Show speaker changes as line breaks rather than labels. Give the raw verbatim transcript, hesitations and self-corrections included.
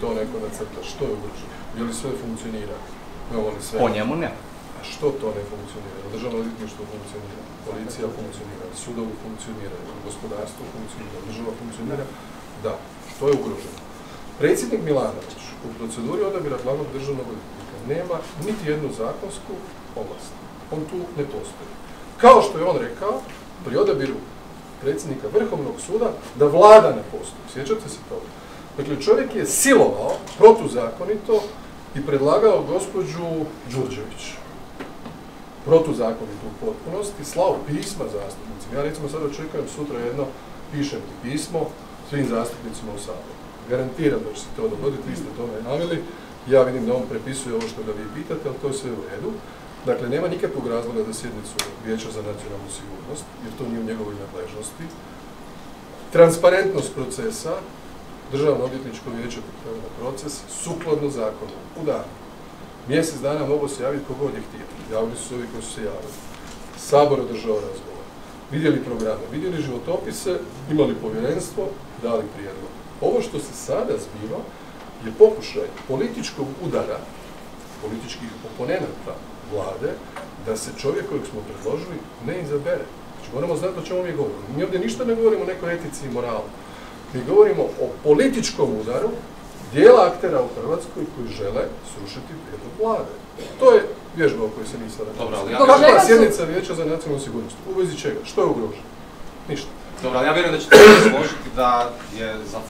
To neko nacrta, što je ugroženo? Je li sve funkcionira? Sve?
Po njemu ne.
A što to ne funkcionira? Državno odvjetništvo funkcionira, policija funkcionira, sudovi funkcioniraju, gospodarstvo funkcionira, država funkcionira. Da, što je ugroženo? Predsjednik Milanović u proceduri odabira glavnog državnog odvjetnika nema niti jednu zakonsku ovlast. On tu ne postoji. Kao što je on rekao, pri odabiru predsjednika Vrhovnog suda, da vlada ne postoji. Sjećate se toga? Dakle, čovjek je silovao protuzakonito i predlagao gospođu Đurđević. Protuzakonito u potpunosti, slao pisma zastupnicima. Ja recimo sad očekujem sutra jedno, pišem ti pismo svim zastupnicima u Saboru. Garantiram da će se to dogoditi, vi ste to najavili. Ja vidim da on prepisuje ovo što ga vi pitate, ali to je sve u redu. Dakle, nema nikakvog razloga za sjednicu Vijeća za nacionalnu sigurnost, jer to nije u njegovoj nadležnosti. Transparentnost procesa, Državno odvjetničko vijeće pripremilo proces, sukladno zakonu, u danu. Mjesec dana mogu se javiti kogod je htio. Javili su se ovi koji su se javili. Sabor održao razgovor. Vidjeli programe, vidjeli životopise, imali povjerenstvo, dali prijedlog. Ovo što se sada zbiva je pokušaj političkog udara, političkih oponenata vlade, da se čovjek kojeg smo predložili ne izabere. Znači, moramo znati o čemu mi govorimo. Mi ovdje ništa ne govorimo o nekoj etici i moralu. Mi govorimo o političkom udaru dijela aktera u Hrvatskoj koji žele srušiti prijedlog vlade. To je vježba o kojoj se nisam rekao. Kakva sjednica Vijeća za nacionalnu sigurnost? U vezi čega? Što je ugroženo? Ništa.
Dobro, ali ja vjerujem da ćete se složiti da je za